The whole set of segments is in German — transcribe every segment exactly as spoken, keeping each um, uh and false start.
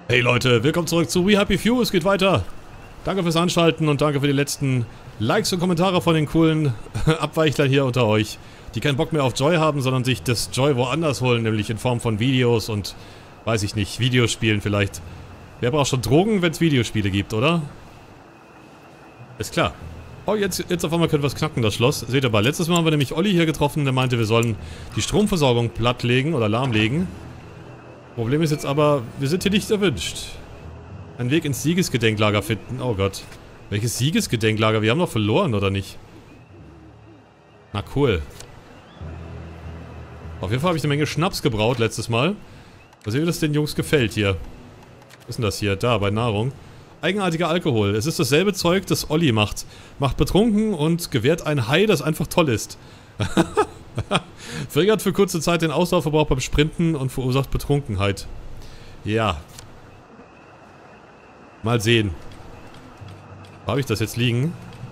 Hey Leute, willkommen zurück zu We Happy Few, es geht weiter. Danke fürs Anschalten und danke für die letzten Likes und Kommentare von den coolen Abweichlern hier unter euch, die keinen Bock mehr auf Joy haben, sondern sich das Joy woanders holen, nämlich in Form von Videos und, weiß ich nicht, Videospielen vielleicht. Wer braucht schon Drogen, wenn es Videospiele gibt, oder? Ist klar. Oh, jetzt, jetzt auf einmal können wir es knacken, das Schloss. Seht ihr mal, letztes Mal haben wir nämlich Olli hier getroffen, der meinte, wir sollen die Stromversorgung plattlegen oder lahmlegen. Problem ist jetzt aber, wir sind hier nicht erwünscht. Einen Weg ins Siegesgedenklager finden. Oh Gott. Welches Siegesgedenklager? Wir haben doch verloren, oder nicht? Na cool. Auf jeden Fall habe ich eine Menge Schnaps gebraut letztes Mal. Mal sehen, wie das den Jungs gefällt hier. Was ist denn das hier? Da, bei Nahrung. Eigenartiger Alkohol. Es ist dasselbe Zeug, das Olli macht. Macht betrunken und gewährt ein High, das einfach toll ist. Verringert für kurze Zeit den Ausdauerverbrauch beim Sprinten und verursacht Betrunkenheit. Ja. Mal sehen. Wo habe ich das jetzt liegen?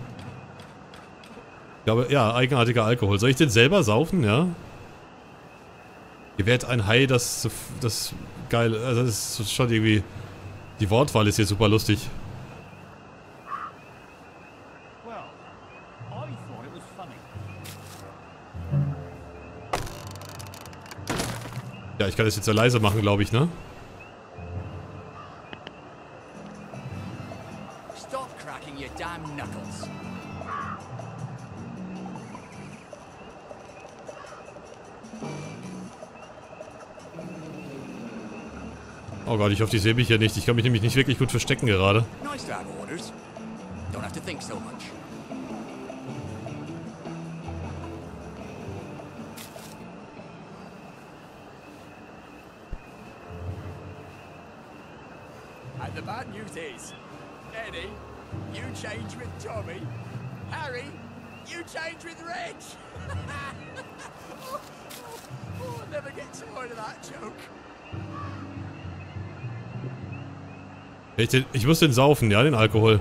Ich glaube, ja, eigenartiger Alkohol. Soll ich den selber saufen? Ja. Gewährt ein High, das, das geil. Also das ist schon irgendwie. Die Wortwahl ist hier super lustig. Ja, ich kann das jetzt ja leise machen, glaube ich, ne? Oh Gott, ich hoffe, die sehen mich hier nicht. Ich kann mich nämlich nicht wirklich gut verstecken gerade. And the bad news is, Eddie, you change with Tommy. Harry, you change with Reg. oh, oh, I'll never get tired of that joke. Ich, den, ich muss den saufen, ja, den Alkohol.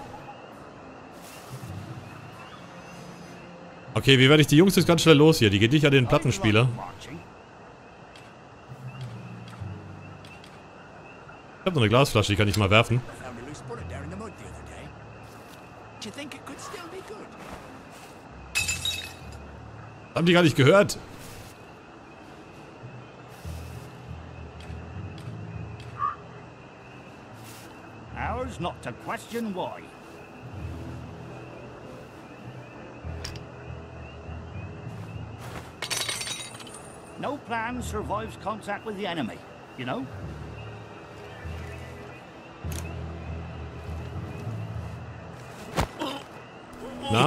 Okay, wie werde ich die Jungs jetzt ganz schnell los hier? Die geht nicht an den Plattenspieler. Ich habe noch eine Glasflasche, die kann ich mal werfen. Haben die gar nicht gehört? Ours not to question why. No plan survives contact with the enemy, you know? Na?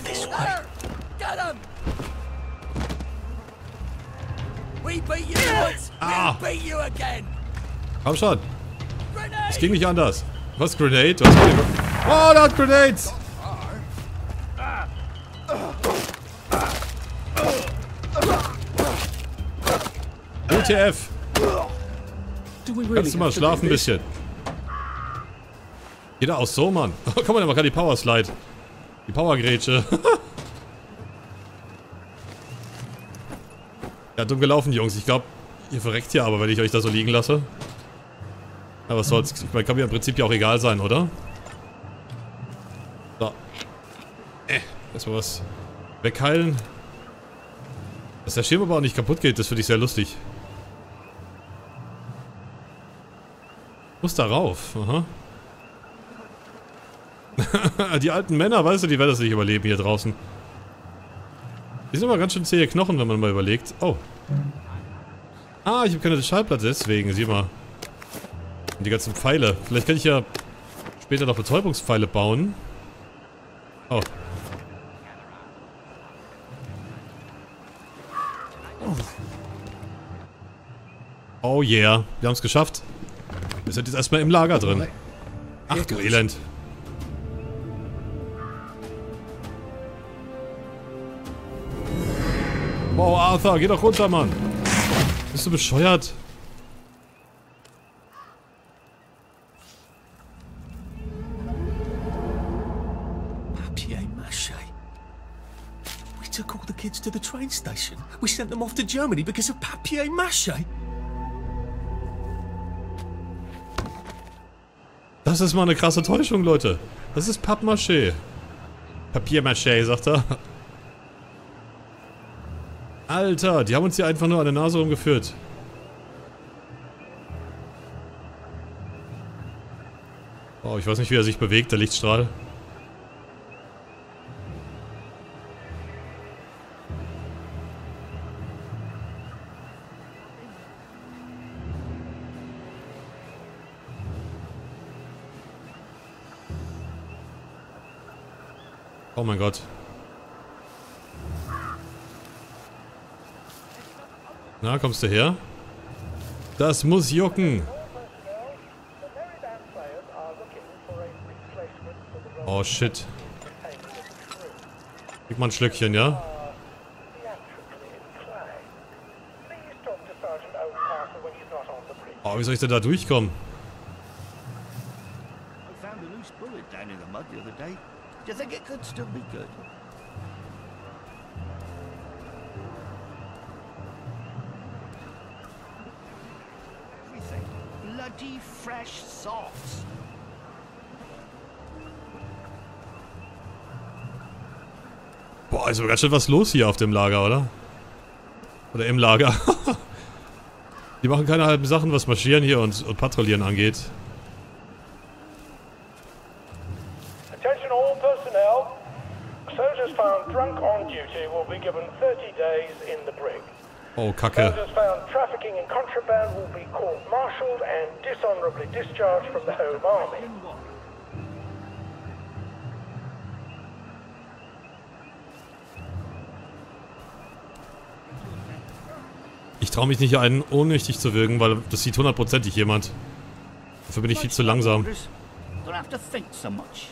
Ah! Komm schon! Es ging nicht anders. Was, Grenade? Was oh, der hat Grenades! W T F! Kannst du mal schlafen ein bisschen? Geht da aus so, Mann. Oh, komm mal, man kann die Power Slide. Die Power-Grätsche. Ja, dumm gelaufen, Jungs. Ich glaube, ihr verreckt hier aber, wenn ich euch da so liegen lasse. Aber was soll's? Ich meine, kann mir im Prinzip ja auch egal sein, oder? So. Äh, erstmal was wegheilen. Dass der Schirmbau nicht kaputt geht, das finde ich sehr lustig. Muss da rauf, aha. Die alten Männer, weißt du, die werden das nicht überleben hier draußen. Die sind immer ganz schön zähe Knochen, wenn man mal überlegt. Oh. Ah, ich habe keine Schallplatte, deswegen, sieh mal. Und die ganzen Pfeile. Vielleicht kann ich ja später noch Betäubungspfeile bauen. Oh. Oh yeah, wir haben es geschafft. Wir sind jetzt erstmal im Lager drin. Ach du Elend. Wow, Arthur, geh doch runter, Mann. Bist du bescheuert? Papier-Mâché. We took all the kids to the train station. We sent them off to Germany because of papier-mâché. Das ist mal eine krasse Täuschung, Leute. Das ist Pappmaché. Papiermaché, sagt er. Alter, die haben uns hier einfach nur an der Nase rumgeführt. Oh, ich weiß nicht, wie er sich bewegt, der Lichtstrahl. Oh mein Gott. Na, kommst du her? Das muss jucken. Oh shit. Gib mal ein Schlückchen, ja? Oh, wie soll ich denn da durchkommen? I found a loose bullet down in the mud the other day. Do you think it could still be good? Everything. Bloody fresh socks. Boah, ist aber ganz schön was los hier auf dem Lager, oder? Oder im Lager. Die machen keine halben Sachen, was Marschieren hier und, und Patrouillieren angeht. Attention all personnel. Soldiers found drunk on duty will be given thirty days in the brig. Oh, Kacke. Soldiers found trafficking in contraband will be court-martialed and dishonorably discharged from the Home Army. Ich traue mich nicht, einen ohnmächtig zu wirken, weil das sieht hundertprozentig jemand. Dafür bin ich viel zu langsam. Don't have to think so much.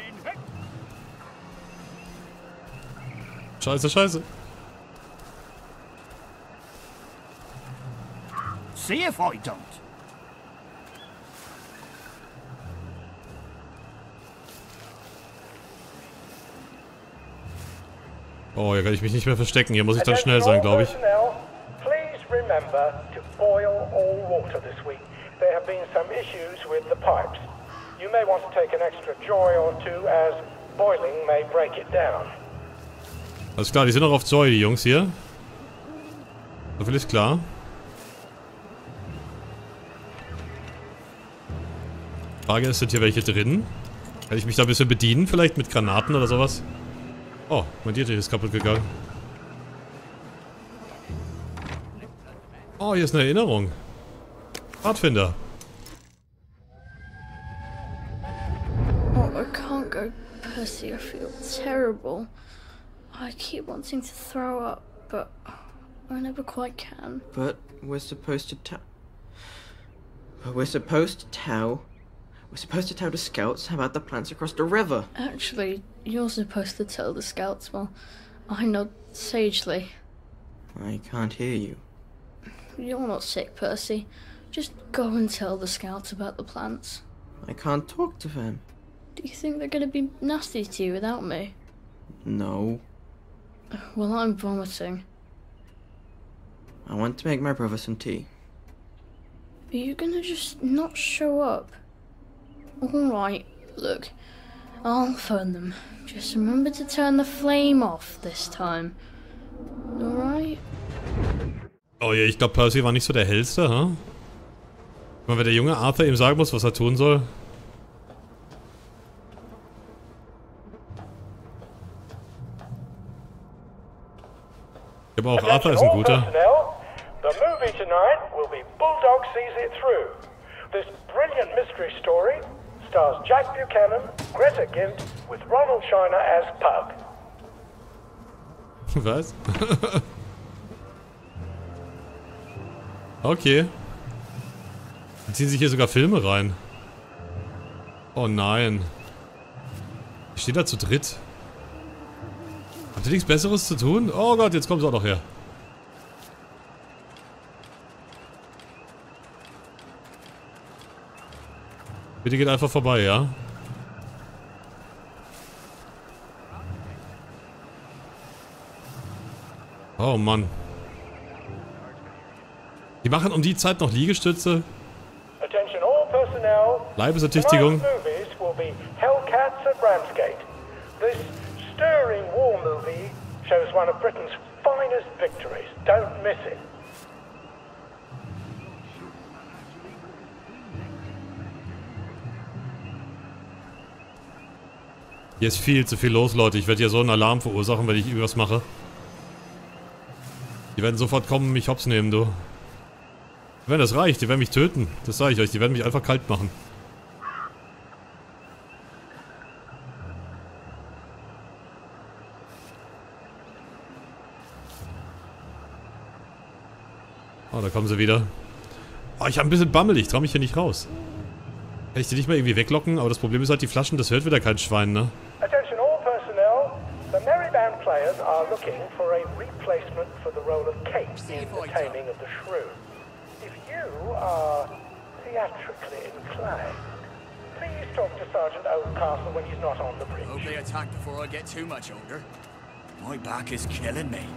Scheiße, scheiße. See if I don't. Oh, hier kann ich mich nicht mehr verstecken. Hier muss ich dann schnell sein, glaube ich. Please remember to boil all water this week. There have been some issues with the pipes. You may want to take an extra joy or two as boiling may break it down. Alles klar, die sind noch auf Joy, die Jungs hier. So viel ist klar. Frage ist, sind hier welche drin? Kann ich mich da ein bisschen bedienen? Vielleicht mit Granaten oder sowas? Oh, mein Dietrich ist kaputt gegangen. Oh, hier ist eine Erinnerung. Pfadfinder. Oh, I can't go, Percy. I feel terrible. I keep wanting to throw up, but I never quite can. But we're supposed to tell. But we're supposed to tell. We're supposed to tell the scouts about the plants across the river. Actually, you're supposed to tell the scouts. Well, I nod sagely. I can't hear you. You're not sick, Percy. Just go and tell the scouts about the plants. I can't talk to them. Do you think they're going to be nasty to you without me? No. Well, I'm vomiting. I want to make my brother some tea. Are you going to just not show up? Alright, look. I'll phone them. Just remember to turn the flame off this time. Alright? Oh je, ich glaube Percy war nicht so der hellste, ha? Huh? Wenn der junge Arthur ihm sagen muss, was er tun soll. Aber auch Arthur ist ein guter. The movie tonight will be Bulldog Sees It Through. This brilliant mystery story stars Jack Buchanan, Greta Gint, with Ronald Shiner as Pug. Was? Okay. Dann ziehen sich hier sogar Filme rein. Oh nein. Ich stehe da zu dritt. Habt ihr nichts Besseres zu tun? Oh Gott, jetzt kommt es auch noch her. Bitte geht einfach vorbei, ja? Oh Mann. Die machen um die Zeit noch Liegestütze. Attention all personnel, Leibesertüchtigung. tonight's movies will be Hellcats at Ramsgate. This stirring war movie shows one of Britain's finest victories. Don't miss it. Hier ist viel zu viel los, Leute. Ich werde hier so einen Alarm verursachen, wenn ich irgendwas mache. Die werden sofort kommen und mich hops nehmen, du. Wenn das reicht, die werden mich töten. Das sage ich euch. Die werden mich einfach kalt machen. Oh, da kommen sie wieder. Oh, ich habe ein bisschen Bammel. Ich traue mich hier nicht raus. Kann ich die nicht mal irgendwie weglocken? Aber das Problem ist halt, die Flaschen, das hört wieder kein Schwein, ne? Attention all personnel. The Merry Band players are looking for a replacement for the role of Kate in The Taming of the Shrew. If you are theatrically inclined, please talk to Sergeant Oldcastle when he's not on the bridge. Hope they attack before I get too much older. My back is killing me.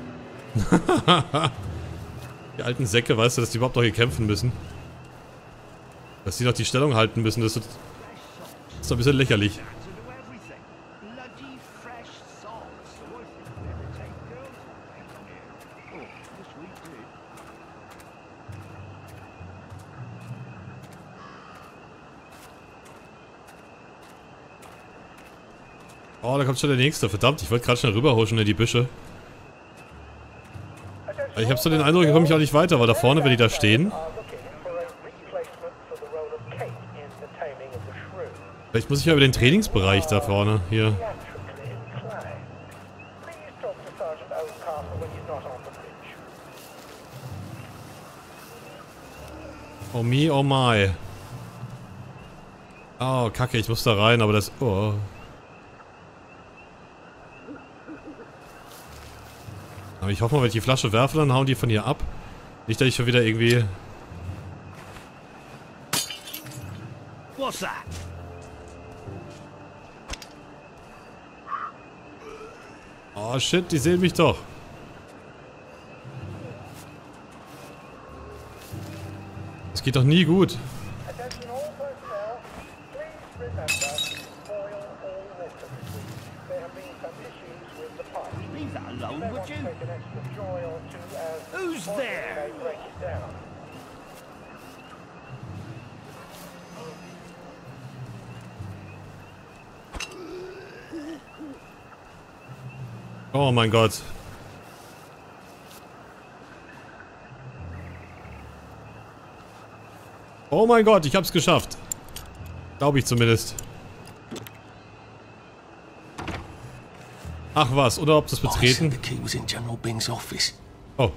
Die alten Säcke, weißt du, dass die überhaupt noch hier kämpfen müssen? Dass die noch die Stellung halten müssen, das ist, das ist doch ein bisschen lächerlich. Oh, da kommt schon der nächste. Verdammt, ich wollte gerade schnell rüberhuschen in die Büsche. Ich habe so den Eindruck, hier komme ich auch nicht weiter, weil da vorne, wenn die da stehen... Vielleicht muss ich ja über den Trainingsbereich da vorne, hier. Oh me, oh my. Oh, kacke, ich muss da rein, aber das... Oh. Aber ich hoffe mal, wenn ich die Flasche werfe, dann hauen die von hier ab. Nicht, dass ich schon wieder irgendwie... What's that? Oh shit, die sehen mich doch. Das geht doch nie gut. Leave that alone, would you? Who's there? Oh mein Gott. Oh mein Gott, ich hab's geschafft. Glaube ich zumindest. Ach was, oder ob das betreten? Oh.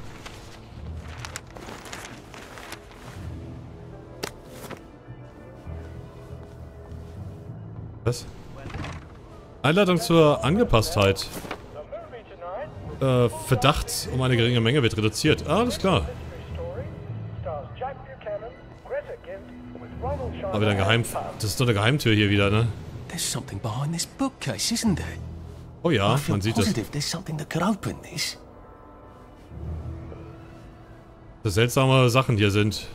Was? Einladung zur Angepasstheit. Äh, Verdacht um eine geringe Menge wird reduziert. Ah, alles klar. Aber wieder ein Geheim... Das ist doch eine Geheimtür hier wieder, ne? There's something behind this bookcase, isn't there? Oh ja, I feel man sieht es. positive there's something that could open this. Dass seltsame Sachen hier sind.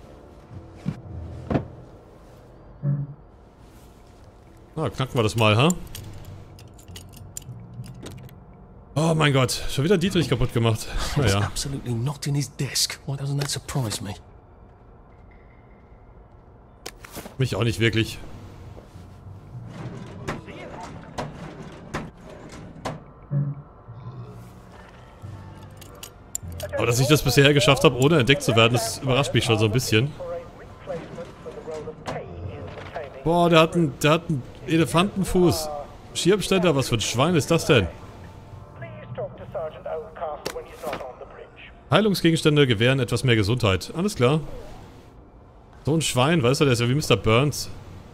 Na, knacken wir das mal, ha? Oh mein Gott, schon wieder Dietrich kaputt gemacht. He's Naja. absolutely not in his desk. Why doesn't that surprise me? Mich auch nicht wirklich. Aber dass ich das bisher geschafft habe, ohne entdeckt zu werden, das überrascht mich schon so ein bisschen. Boah, der hat einen, der hat einen Elefantenfuß. Schirmständer, was für ein Schwein ist das denn? Heilungsgegenstände gewähren etwas mehr Gesundheit. Alles klar. So ein Schwein, weißt du, der ist ja wie Mister Burns.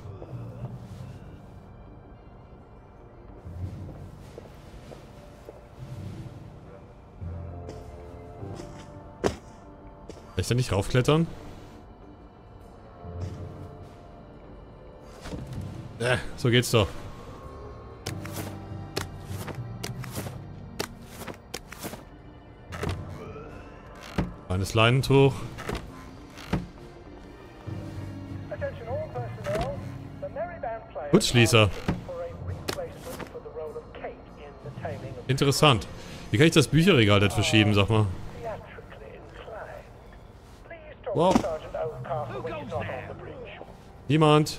Kann ich da nicht raufklettern? Äh, so geht's doch. Kleines Leinentuch. Attention all personnel. The Merry Band players Kurzschließer. are looking for a replacement for the role of Kate in The Taming of the Interessant. Wie kann ich das Bücherregal denn verschieben, sag mal? theatrically inclined. Please talk Wow. to Sergeant Oldcastle when he's not on the bridge. Niemand.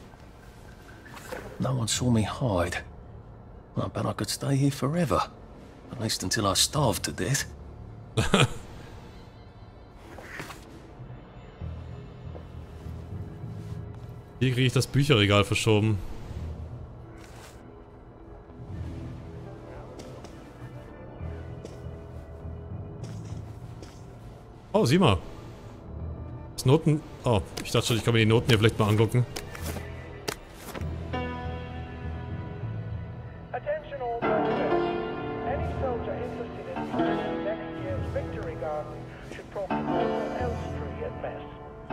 No one saw me hide. I bet I could stay here forever. At least until I starved to death. Hier kriege ich das Bücherregal verschoben. Oh, sieh mal. Das Noten... Oh, ich dachte schon, ich kann mir die Noten hier vielleicht mal angucken. Attention all personnel. Any soldier interested in planning next year's Victory Garden should talk to Corporal Elstree at Mess.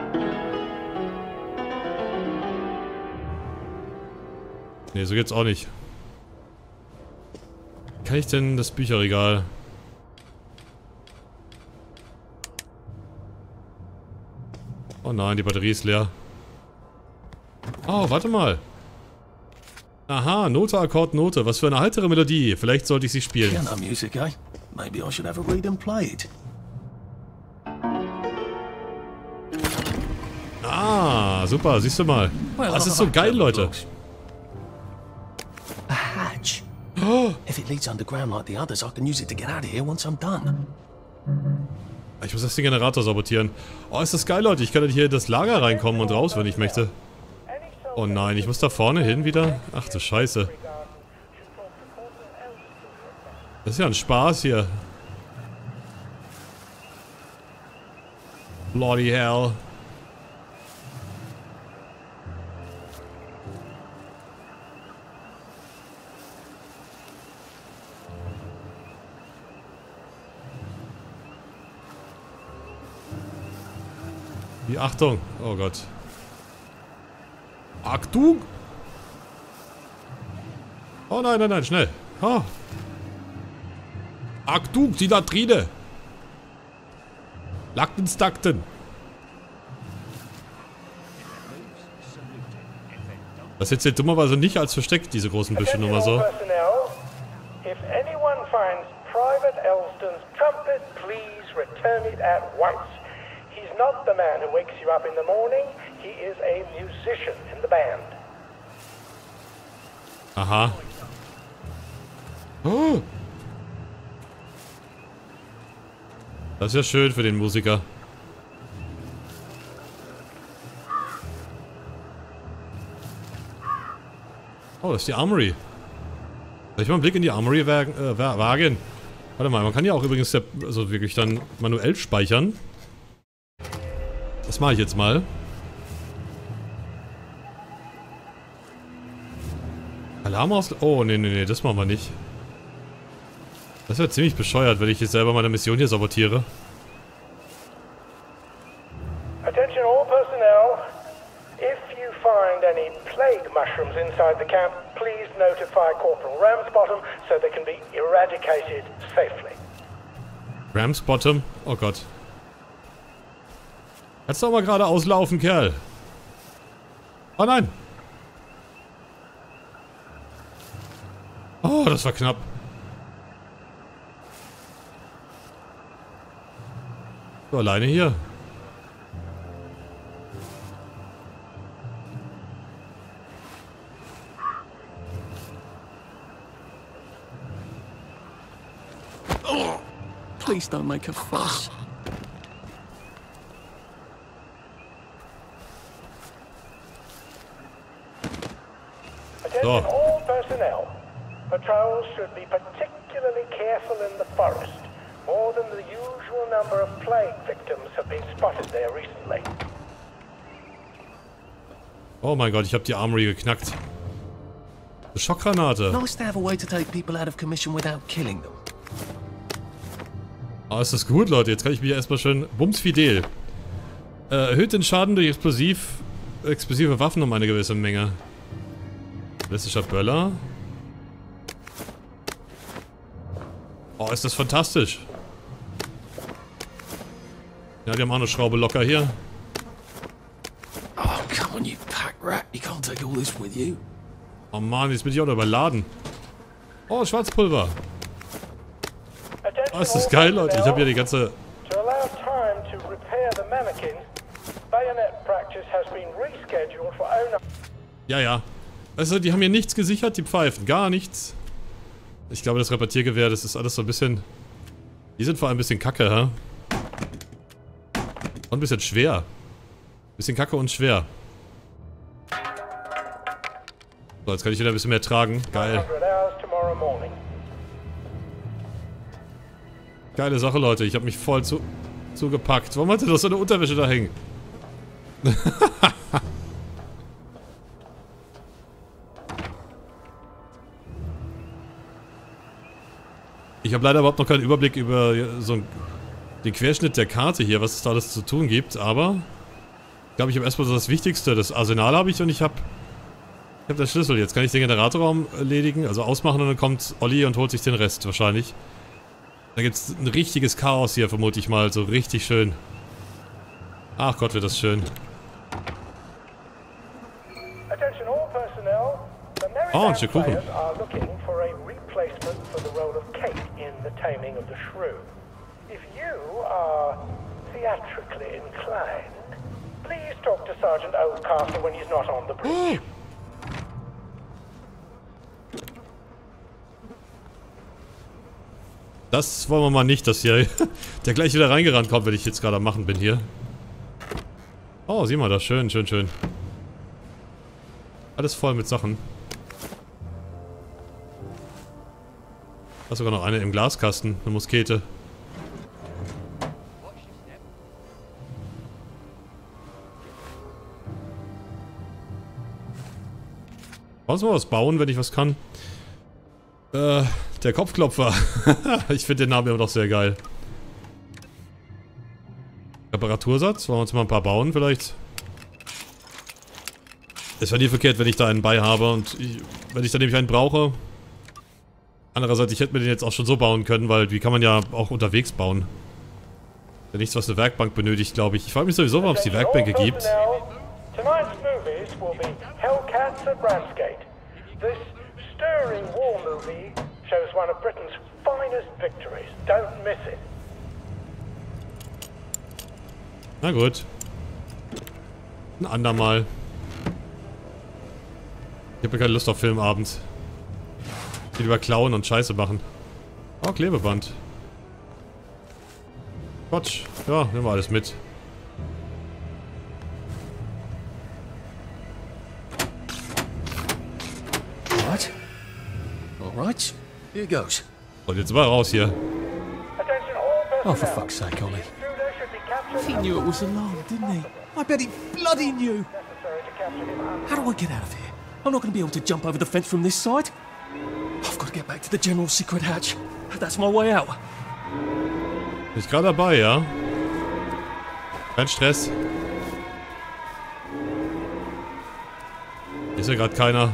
Ne, so geht's auch nicht. Wie kann ich denn das Bücherregal... Oh nein, die Batterie ist leer. Oh, warte mal. Aha, Note, Akkord, Note. Was für eine heitere Melodie. Vielleicht sollte ich sie spielen. Piano music, eh? Maybe I should have a read and play it. Ah, super, siehst du mal. Das ist so geil, Leute. A hatch. If it leads underground like the others, I can use it to get out of here once I'm done. Ich muss erst den Generator sabotieren. Oh, ist das geil, Leute. Ich kann hier in das Lager reinkommen und raus, wenn ich möchte. Oh nein, ich muss da vorne hin wieder. Ach du Scheiße. Das ist ja ein Spaß hier. Bloody hell. Die Achtung. Oh Gott. Achtung! Oh nein, nein, nein, schnell. Oh. Achtung, die Latrine. Lackten, stackten. Das ist jetzt dummerweise nicht als versteckt, diese großen Büsche nur mal so. Personnel, if anyone finds Private Elston's trumpet, please return it at once. He's not the man who wakes you up in the morning. He is a musician in the band. Aha. Oh. Das ist ja schön für den Musiker. Oh, das ist die Armory. Soll ich mal einen Blick in die Armory wagen? Äh, wagen? Warte mal, man kann ja auch übrigens also wirklich dann manuell speichern. Das mache ich jetzt mal. Alarm aus... Oh, nee, nee, nee, das machen wir nicht. Das wäre ziemlich bescheuert, wenn ich jetzt selber meine Mission hier sabotiere. Attention all personnel. If you find any plague mushrooms inside the camp, please notify Corporal Ramsbottom so they can be eradicated safely. Ramsbottom? Oh Gott. Kannst doch mal gerade auslaufen, Kerl. Oh nein. Oh, das war knapp. So, alleine hier. Oh, please don't make a fuss. Attention all personnel. Patrols should be particularly careful in the forest. More than the usual number of plague victims have been spotted there recently. Oh mein Gott, ich habe die Armory geknackt. Eine Schockgranate. Nice to have a way to take people out of commission without killing them. Ah, ist das gut, Leute. Jetzt kann ich mich erstmal schön bumsfidel. Äh, erhöht den Schaden durch explosiv, explosive Waffen um eine gewisse Menge. Ballistischer Böller. Oh, ist das fantastisch. Ja, die haben auch eine Schraube locker hier. Oh, come on, rat, you can't take all this with you. Oh Mann, jetzt bin ich auch noch überladen. Oh, Schwarzpulver. Oh, ist das geil, Leute. Ich habe hier die ganze... To allow time to repair the mannequins, bayonet practice has been rescheduled for owner. Ja, ja. Also, die haben hier nichts gesichert, die Pfeifen. Gar nichts. Ich glaube, das Repetiergewehr, das ist alles so ein bisschen... Die sind vor allem ein bisschen kacke, hä? Und ein bisschen schwer. Bisschen kacke und schwer. So, jetzt kann ich wieder ein bisschen mehr tragen. Geil. Geile Sache, Leute. Ich habe mich voll zu, zugepackt. Warum hat er doch so eine Unterwäsche da hängen? Ich habe leider überhaupt noch keinen Überblick über so einen, den Querschnitt der Karte hier, was es da alles zu tun gibt, aber ich glaube, ich habe erstmal so das Wichtigste. Das Arsenal habe ich und ich habe ich habe den Schlüssel. Jetzt kann ich den Generatorraum erledigen, also ausmachen und dann kommt Olli und holt sich den Rest wahrscheinlich. Da gibt es ein richtiges Chaos hier, vermute ich mal. So richtig schön. Ach Gott, wird das schön. Oh, ein Stück Kuchen. Oh. Das wollen wir mal nicht, dass hier der gleich wieder reingerannt kommt, wenn ich jetzt gerade am Machen bin hier. Oh, sieh mal das. Schön, schön, schön. Alles voll mit Sachen. Da ist sogar noch eine im Glaskasten. Eine Muskete. Wollen wir mal was bauen, wenn ich was kann? Äh, der Kopfklopfer. Ich finde den Namen immer noch sehr geil. Reparatursatz. Wollen wir uns mal ein paar bauen vielleicht? Es wäre nie verkehrt, wenn ich da einen bei habe und ich, wenn ich dann nämlich einen brauche. Andererseits, ich hätte mir den jetzt auch schon so bauen können, weil die kann man ja auch unterwegs bauen. Ja, nichts, was eine Werkbank benötigt, glaube ich. Ich frage mich sowieso, warum es die Werkbänke gibt. Tonight's movies will be Hellcats at Ramsgate. This stirring war movie shows one of Britain's finest victories. Don't miss it. Na gut. Ein andermal. Ich habe keine Lust auf Filmabend. Ich will lieber klauen und Scheiße machen. Oh, Klebeband. Quatsch. Ja, nehmen wir alles mit. Right. Alright. Here goes. Und jetzt mal raus hier. Oh, for fuck's sake, Ollie. He knew it was alarm, didn't he? I bet he bloody knew. How do I get out of here? I'm not going to be able to jump over the fence from this side. I've got to get back to the general secret hatch. That's my way out. Bin ich gerade dabei, ja? Kein Stress. Hier ist ja gerade keiner.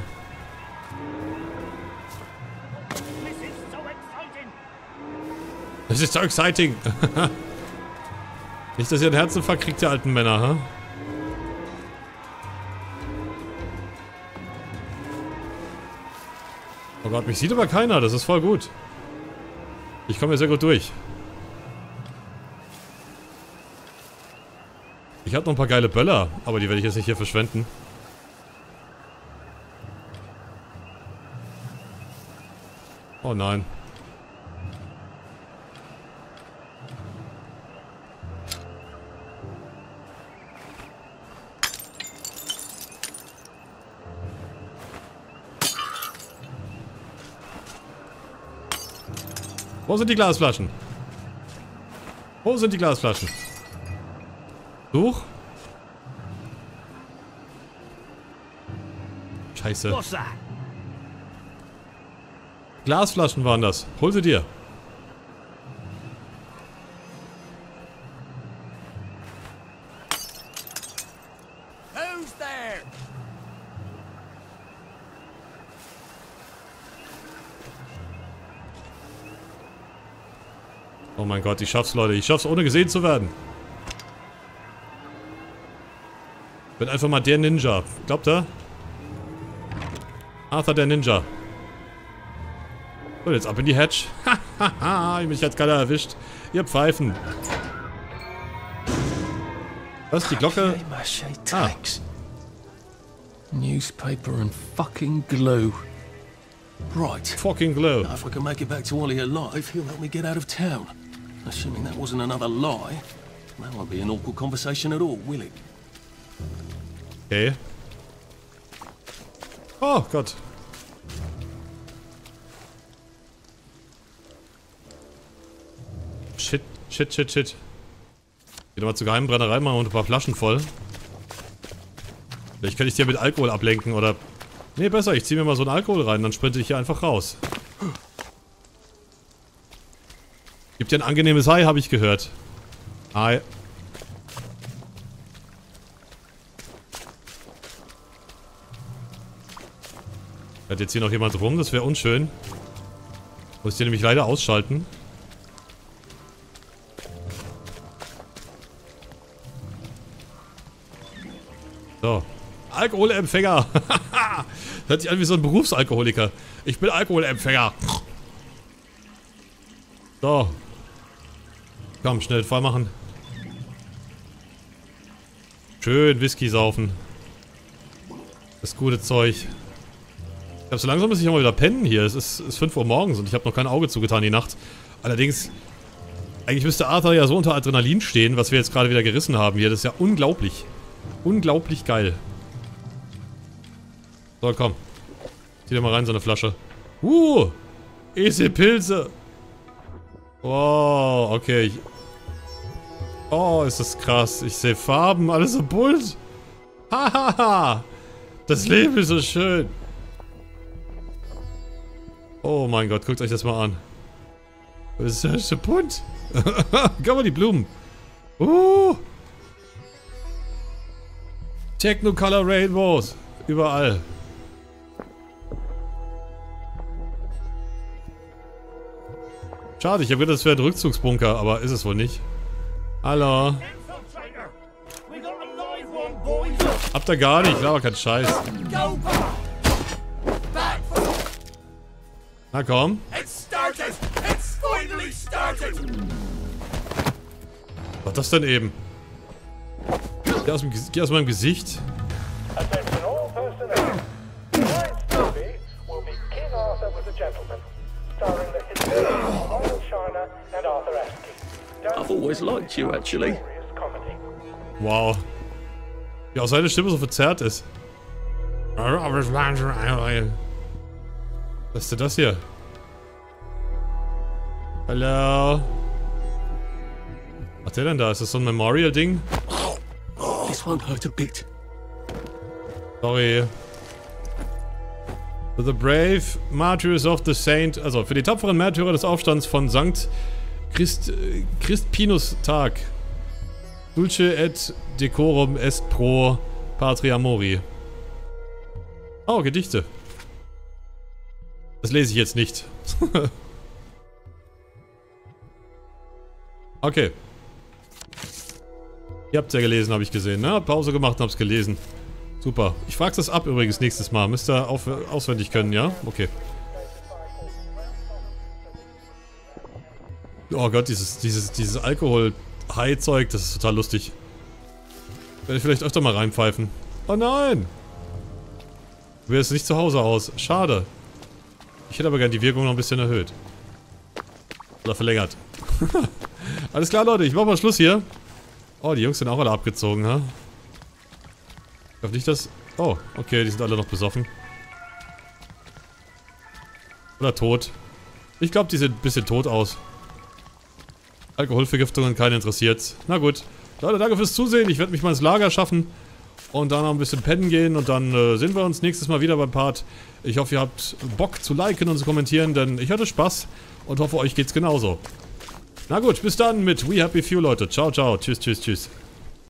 Das ist so exciting. Nicht, dass ihr einen Herzinfarkt kriegt, ihr alten Männer, hä? Oh Gott, mich sieht aber keiner, das ist voll gut. Ich komme hier sehr gut durch. Ich habe noch ein paar geile Böller, aber die werde ich jetzt nicht hier verschwenden. Oh nein. Wo sind die Glasflaschen? Wo sind die Glasflaschen? Such. Scheiße. Glasflaschen waren das. Hol sie dir. Who's there? Oh mein Gott, ich schaff's, Leute. Ich schaff's, ohne gesehen zu werden. Bin einfach mal der Ninja. Glaubt er? Arthur der Ninja. So, jetzt ab in die Hatch. Hahaha, mich hat keiner erwischt. Ihr Pfeifen. Was, die Glocke? Ah. Newspaper and fucking glue. Right. Fucking glue. Now, if I can make it back to Ollie alive, he'll help me get out of town. Assuming that wasn't another lie, that won't be an awkward conversation at all, will it? Okay. Oh Gott. Shit, shit, shit, shit. Geh doch mal zur Geheimbrennerei machen und ein paar Flaschen voll. Vielleicht kann ich dir mit Alkohol ablenken oder... Nee, besser, ich zieh mir mal so einen Alkohol rein, dann sprinte ich hier einfach raus. Gibt dir ein angenehmes Hi, habe ich gehört. Hi. Hat jetzt hier noch jemand rum, das wäre unschön. Muss ich den nämlich leider ausschalten. So. Alkoholempfänger. Hört sich an wie so ein Berufsalkoholiker. Ich bin Alkoholempfänger. So. Komm, schnell voll machen. Schön Whisky saufen. Das gute Zeug. Ich glaube, so langsam muss ich auch mal wieder pennen hier. Es ist, ist fünf Uhr morgens und ich habe noch kein Auge zugetan die Nacht. Allerdings, eigentlich müsste Arthur ja so unter Adrenalin stehen, was wir jetzt gerade wieder gerissen haben hier. Das ist ja unglaublich. Unglaublich geil. So, komm. Zieh dir mal rein, so eine Flasche. Uh! Easy Pilze! Oh, okay. Oh, ist das krass. Ich sehe Farben, alles so bunt. Hahaha! Das Leben ist so schön. Oh mein Gott, guckt euch das mal an. Das ist ja so bunt. Guck mal die Blumen. Uh! Technicolor Rainbows. Überall. Schade, ich habe gedacht, das wäre ein Rückzugsbunker, aber ist es wohl nicht. Hallo. Habt ihr gar nicht, aber kein Scheiß. Na komm. Was ist das denn eben? Geh aus, dem, geh aus meinem Gesicht. I've always liked you, actually. Wow. Wie auch seine Stimme so verzerrt ist. Was ist denn das hier? Hallo? Was ist der denn da? Ist das so ein Memorial-Ding? This won't hurt a bit. Sorry. For the brave martyrs of the saint... Also, für die tapferen Märtyrer des Aufstands von Sankt Christ... Crispinus Tag. Dulce et decorum est pro patria mori. Oh, Gedichte. Das lese ich jetzt nicht. Okay. Ihr habt's ja gelesen, habe ich gesehen, ne? Pause gemacht und hab's gelesen. Super. Ich frage das ab übrigens nächstes Mal. Müsst ihr auf, auswendig können, ja? Okay. Oh Gott, dieses, dieses, dieses Alkohol-High-Zeug, das ist total lustig. Werde ich vielleicht öfter mal reinpfeifen. Oh nein! Du wärst nicht zu Hause aus. Schade. Ich hätte aber gern die Wirkung noch ein bisschen erhöht. Oder verlängert. Alles klar, Leute, ich mach mal Schluss hier. Oh, die Jungs sind auch alle abgezogen, ha? Ich hoffe nicht, dass... Oh, okay, die sind alle noch besoffen. Oder tot. Ich glaube, die sehen ein bisschen tot aus. Alkoholvergiftungen, keinen interessiert's. Na gut. Leute, danke fürs Zusehen. Ich werde mich mal ins Lager schaffen. Und dann noch ein bisschen pennen gehen. Und dann äh, sehen wir uns nächstes Mal wieder beim Part. Ich hoffe, ihr habt Bock zu liken und zu kommentieren, denn ich hatte Spaß. Und hoffe, euch geht's genauso. Na gut, bis dann mit We Happy Few, Leute. Ciao, ciao. Tschüss, tschüss, tschüss.